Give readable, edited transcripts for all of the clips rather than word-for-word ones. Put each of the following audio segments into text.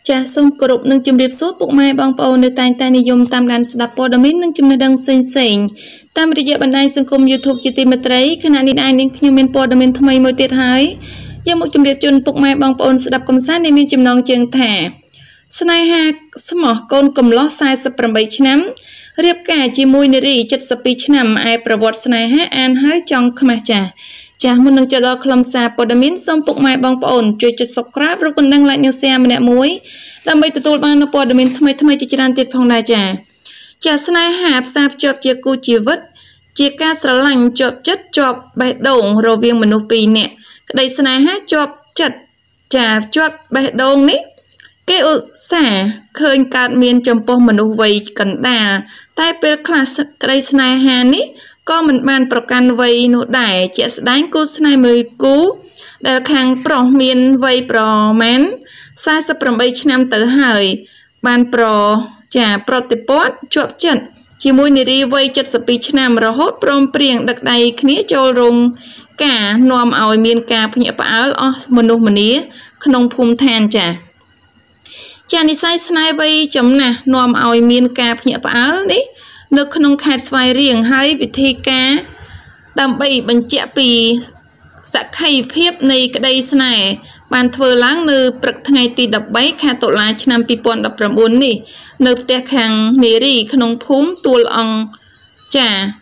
ចាសសូមគោរពនឹងជម្រាបសួរពុកម៉ែបងប្អូននៅតែងតែនិយមតាមដានស្ដាប់ព័ត៌មាននិងចំណេះដឹងផ្សេងៗតាមរយៈបណ្ដាញសង្គម YouTube ជាទីមេត្រីខណៈនេះដែរនាងខ្ញុំមានព័ត៌មានថ្មីមួយទៀតហើយយកមកជម្រាបជូនពុកម៉ែបងប្អូនស្ដាប់កំសាន្តដែលមានចំណងជើងថាស្នេហាស្មោះកូនកំលោះ48ឆ្នាំរៀបការជាមួយនារី72ឆ្នាំឯប្រវត្តិស្នេហាអានហើយចង់ខ្មាស់ចាស់មុននឹងចូលដល់ខ្លឹមសារព័ត៌មានសូមពុកម៉ែបងប្អូនជួយចុច Subscribe ឬក៏នឹង Like និង Share ម្នាក់មួយដើម្បីទទួលបាននូវព័ត៌មានថ្មីៗជាច្រើនទៀតផងដែរចាស្នេហាផ្សារភ្ជាប់ជាគូជីវិតជាការស្រឡាញ់ជាប់ចិត្តជាប់បេះដូងរវាងមនុស្សពីរនាក់ក្តីស្នេហាជាប់ចិត្តជាប់បេះដូងនេះគេឧស្សាហ៍ឃើញកើតមានចំពោះមនុស្សវ័យកណ្ដាលតែពេលខ្លះក្តីស្នេហានេះក៏មិនបានប្រកាន់វ័យនោះដែរជាក់ស្ដែងគូស្នេហ៍មួយគូដែលខាងប្រុសមានវ័យប្រមាណ48ឆ្នាំទៅហើយបានប្រតិបត្តិជាប់ចិត្តជាមួយនារីវ័យ72ឆ្នាំរហូតព្រមព្រៀងដឹកដៃគ្នាចូលរោងការនាំឲ្យមានការភ្ញាក់ផ្អើលអស់មនុស្សម្នាក្នុងភូមិឋាននិស័យស្នេហ៍វ័យចំណាស់នាំឲ្យមានការភ្ញាក់ផ្អើលនេះនៅក្នុងខេត្តស្វាយរៀងហើយវិធីការដើម្បីបញ្ជាក់ពីសក្ខីភាពនៃក្តីស្នេហ៍បានធ្វើឡើងនៅព្រឹកថ្ងៃទី13ខែតុលាឆ្នាំ2019នេះនៅផ្ទះខាងនារីក្នុងភូមិទួលអង្គ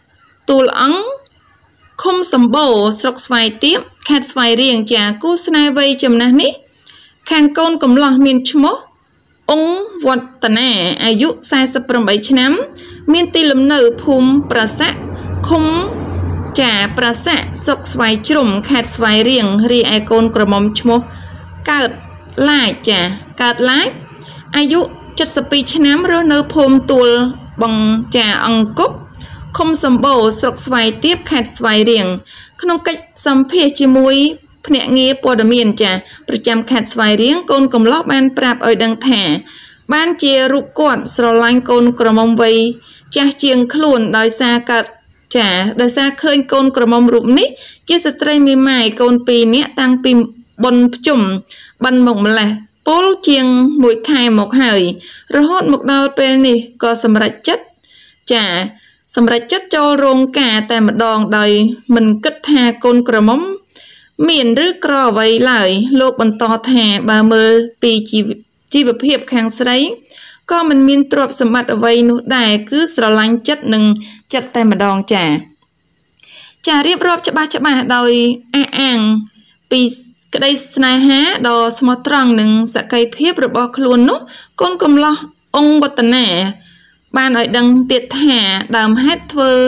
ឃុំសម្បូរស្រុកស្វាយទាបខេត្តស្វាយរៀងគូស្នេហ៍វ័យចំណាស់នេះខាងកូនកំលោះមានឈ្មោះអង្គវឌ្ឍនាអាយុ48ឆ្នាំមានទីលំនៅភូមិប្រាសាក់ឃុំប្រាសាក់ស្រុកស្វាយជ្រុំខេត្តស្វាយរៀងរីឯកូនក្រមុំឈ្មោះកើតឡាចអាយុ72ឆ្នាំរស់នៅភូមិទួលអង្គប់ឃុំសម្បូរស្រុកស្វាយទាបខេត្តស្វាយរៀងក្នុងកិច្ចសម្ភាសជាមួយភ្នាក់ងារព័ត៌មានប្រចាំខេត្តស្វាយរៀងកូនកំលោះបានប្រាប់ឲ្យដឹងថាបានជារូបគាត់ស្រឡាញ់កូនក្រមុំវ័យចាស់ជាងខ្លួនដោយសារឃើញកូនក្រមុំរូបនេះជាស្ត្រីមេម៉ាយកូន2នាក់តាំងពីបុណ្យភ្ជុំបិណ្ឌមកម្លេះពលជាង1ខែមកហើយរហូតមកដល់ពេលនេះក៏សម្រេចចិត្តចូលរោងការតែម្ដងដោយមិនគិតថាកូនក្រមុំមានឬក្រអ្វីឡើយលោកបន្តថាបើមើលពីជីវភាពខាងស្រីក៏មិនមានទ្រព្យសម្បត្តិអ្វីនោះដែរគឺស្រឡាញ់ចិត្តនិងចិត្តតែម្ដងរៀបរាប់ច្បាស់ដោយអះអាងពីក្តីស្នេហាដ៏ស្មោះត្រង់និងសក្ខីភាពរបស់ខ្លួននោះកូនកំលោះអង្គវឌ្ឍនាបានឲ្យដឹងទៀតថាដើមហេតុ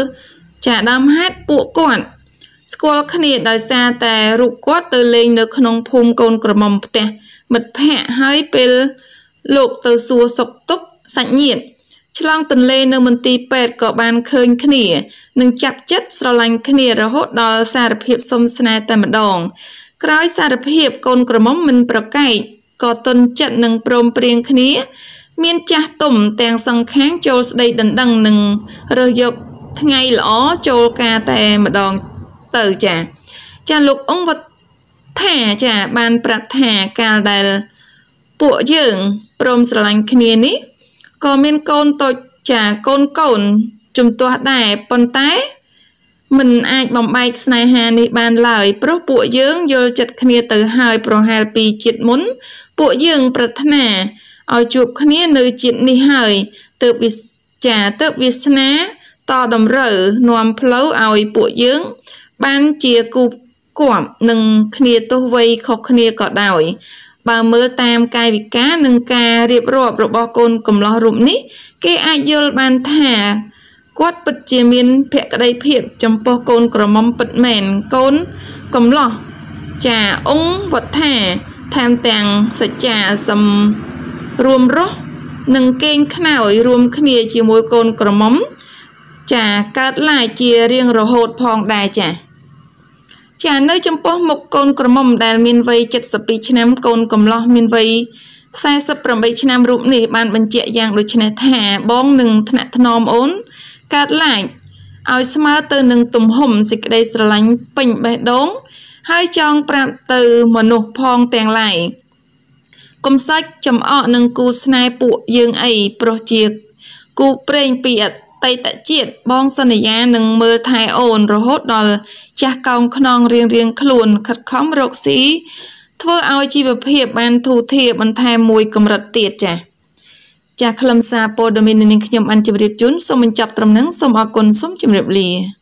ពួកគាត់ស្គាល់គ្នាដោយសារតែរូបគាត់ទៅលេងនៅក្នុងភូមិកូនក្រមុំផ្ទះមិត្តភ័ក្តិហើយពេលលោកទៅសួរសុខទុក្ខសាច់ញាតិឆ្លងទន្លេនៅមន្ទីរពេទ្យក៏បានឃើញគ្នានិងចាប់ចិត្តស្រឡាញ់គ្នារហូតដល់សារភាពសុំស្នេហ៍តែម្ដងក្រោយសារភាពកូនក្រមុំមិនប្រកែកក៏ទន់ចិត្តនឹងព្រមព្រៀងគ្នាមានចាស់ទុំទាំងសងខាងចូលស្ដីដណ្ដឹងនិងរើសយកថ្ងៃល្អចូលការតែម្ដងទៅលោកអង្គវឌ្ឍថាបានប្រាប់ថាកាលដែលពួកយើងព្រមស្រឡាញ់គ្នានេះក៏មានកូនតូចកូនជំទាស់ដែរប៉ុន្តែមិនអាចបំបែកស្នេហានេះបានឡើយព្រោះពួកយើងយល់ចិត្តគ្នាទៅហើយប្រហែលពីជាតិមុនពួកយើងប្រាថ្នាឲ្យជួបគ្នានៅជាតិនេះហើយទើបវាសនាតតម្រូវនាំផ្លូវឲ្យពួកយើងបានជាគូគាប់នឹងគ្នាទោះវ័យខុសគ្នាក៏ដោយបើមើលតាមកាយវិការនិងការរៀបរាប់របស់កូនកំលោះរូបនេះគេអាចយល់បានថាគាត់ពិតជាមានភក្ដីភាពចំពោះកូនក្រមុំពិតមែនកូនកំលោះអង្គវឌ្ឍថាថែមទាំងសច្ចាសំរួមរស់និងកេងខ្នើយរួមគ្នាជាមួយកូនក្រមុំកើតឡាយជារៀងរហូតផងដែរនៅចំពោះមុខកូនក្រមុំដែលមានវ័យ72ឆ្នាំកូនកំលោះមានវ័យ48ឆ្នាំរូបនេះបានបញ្ជាក់យ៉ាងដូចនេះថាបងនឹងថ្នាក់ថ្នមអូនកើតឡាយឲ្យស្មើទៅនឹងទំហំសេចក្តីស្រឡាញ់ពេញបេះដូងហើយចង់ប្រាប់ទៅមនុស្សផងទាំងឡាយកំសាច់ចំអកនឹងគូស្នេហ៍ពួកយើងអីប្រុសជាគូប្រេងពីអតីតជាតិបងសន្យានឹងមើលថែអូនរហូតដល់ចាស់កោងខ្នងរៀងខ្លួនខិតខំរកស៊ីធ្វើឲ្យជីវភាពបានធូរធារបន្ថែមមួយកម្រិតទៀតចាស់ខ្លឹមសារព័ត៌មាននេះខ្ញុំបានជម្រាបជូនសូមបញ្ចប់ត្រឹមហ្នឹងសូមអរគុណសូមជម្រាបលា